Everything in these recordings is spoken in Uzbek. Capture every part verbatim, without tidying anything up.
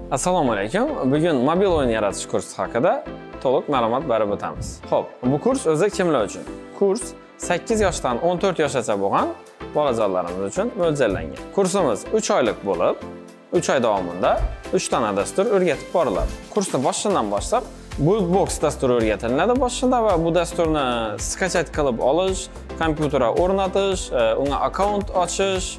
Assalomu alaykum. Bugun mobil o'yin yaratish kursi haqida to'liq ma'lumot berib o'tamiz. Xo'p, bu kurs o'zi kimlar uchun? Kurs sakkiz yoshdan o'n to'rt yoshgacha bo'lgan bolajonlarimiz uchun mo'ljallangan. Kursimiz uch oylik bo'lib, uch oy davomida uch dona dastur o'rgatib boriladi. Kursni boshidan boshlab Buildbox dasturi o'rgatiladi boshida va bu dasturni skachat qilib olish, kompyuterga o'rnatish, unga akkaunt ochish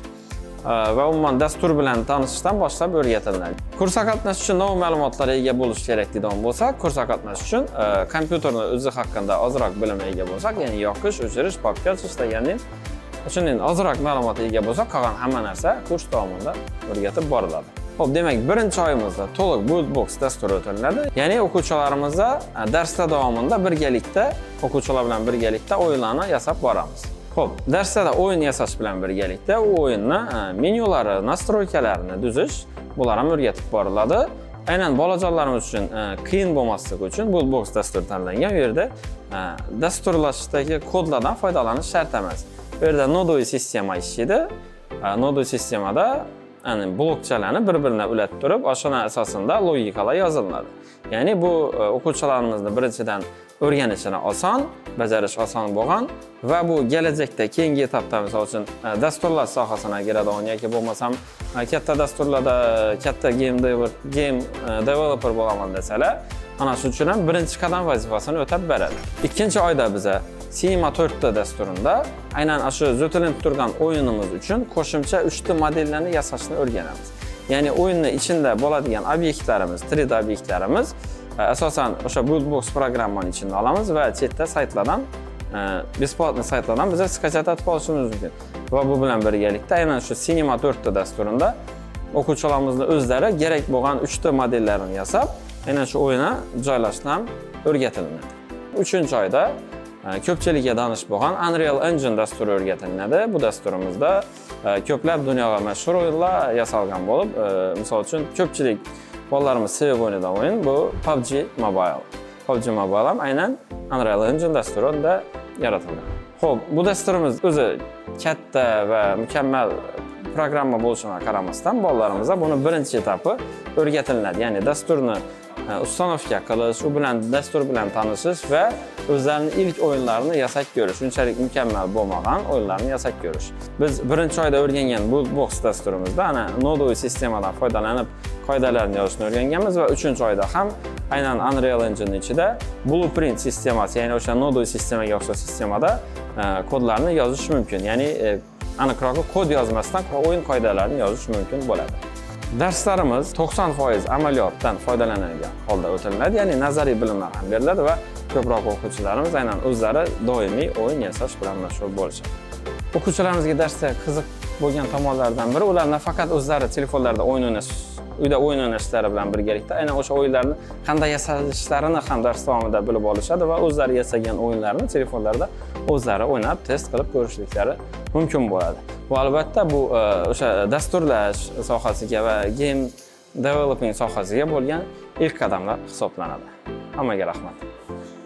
va umuman dastur bilan tanishishdan boshlab o'rgatiladi. Kursga qatnashish uchun nov ma'lumotlarga ega bo'lish kerak degan bo'lsak, kursga qatnashish uchun kompyuterni o'zi haqida ozroq bilimga ega bo'lsak, ya'ni yoqish, o'chirish, papka ochish degandan shundan ozroq ma'lumotga ega bo'lsak, qolgan hamma narsa kurs davomida o'rgatib boriladi. Xo'p, demak, birinchi oyimizda to'liq Buildbox dasturi o'tiladi. Ya'ni o'quvchilarimizga darslar davomida birgalikda o'quvchilar bilan birgalikda o'yinlarni yasab boramiz. Xo'p, darsda o'yin yasash bilan birgalikda u o'yinni menyulari, nastroykalarini tuzish, bular ham o'rgatib boriladi. Aynan bolajonlarimiz uchun qiyin bo'lmasligi uchun Buildbox dasturi tanlangan. Bu yerda dasturlashdagi kodlardan foydalanish shart emas. Bu yerda Nodoi sistema ishlaydi. Nodoi sistemada yani blokchalarni bir-birine ulattirib, o'shana asosida logikalar yoziladi. Ya'ni bu o'quvchilarimizni birinchidan o'rganishini oson, bajarish oson bo'lgan va bu kelajakda keyingi etapda misol uchun dasturlash sohasina kiradigan yoki bo'lmasam katta dasturlarda katta game game developer bo'laman desalar, ana shu uchun ham birinchi qadam vazifasini o'tab beradi. Ikkinchi oyda biza Cinema to'rt ta dasturida aynan shu zo'tilinib turgan o'yinimiz uchun qo'shimcha uch ta modellarni yasashni o'rganamiz. Ya'ni o'yinning ichida bo'ladigan obyektlarimiz, uch D obyektlarimiz asosan o'sha Buildbox programmani ichida olamiz va chetda saytlardan, besplatniy saytlardan biz skachatib olishimiz mumkin. Va bu bilan birgalikda aynan shu Cinema to'rt ta dasturida o'quvchilarimizning o'zlari kerak bo'lgan uch ta modellarini yasab, aynan shu o'yinni joylashni ham o'rgatiladi. uchinchi oyda ko'pchilikga tanish bo'lgan Unreal Engine dasturi o'rgatiladi. Bu dasturimizda ko'plab dunyoga mashhur o'yinlar yasalgan bo'lib, misol uchun ko'pchilik bolalarimiz sevib o'ynagan o'yin bu P U B G Mobile. P U B G Mobile ham aynan Unreal Engine dasturida yaratilgan. Xo'p, bu dasturimiz o'zi katta va mukammal programma bo'lishiga qaramasdan bolalarimizga buni birinchi etapi o'rgatiladi. Ya'ni dasturni ustanovka qilish, u bilan dastur bilan tanishish va o'zlarining ilk o'yinlarini yasab ko'rish, unchalik mukammal bo'lmagan o'yinlarni yasab ko'rish. Biz birinchi oyda o'rgangan Buildbox dasturimizda ana Nodoi sistemadan foydalanib qoidalarni yozishni o'rganganmiz va uchinchi oyda ham aynan Unreal Engine ichida Blueprint sistemasi, ya'ni o'sha Nodoi sistemaga o'xshash sistemada kodlarni yozish mumkin. Ya'ni aniqroq kod yozmasdan o'yin qoidalarini yozish mumkin bo'ladi. Darslarimiz to'qson foiz amaliyotdan foydalanadigan holda o'tiladi, ya'ni nazariy bilimlar ham beriladi va ko'proq o'quvchilarimiz aynan o'zlari doimiy o'yin yasash bilan mashg'ul bo'lishadi. O'quvchilarimizga darsda qiziq bo'lgan tomonlardan biri ular nafaqat o'zlari telefonlarda o'yin o'ynash, uyda o'yin o'ynashlari bilan birgalikda aynan o'sha o'yinlarni qanday yasalishlarini ham dars davomida bilib olishadi va o'zlari yasagan o'yinlarni telefonlarda o'zlari o'ynab test qilib ko'rishliklari mumkin bo'ladi. Bu albatta bu o'sha dasturlash sohasiga va game developing sohasiga bo'lgan ilk qadamlar hisoblanadi. Hammaga rahmat.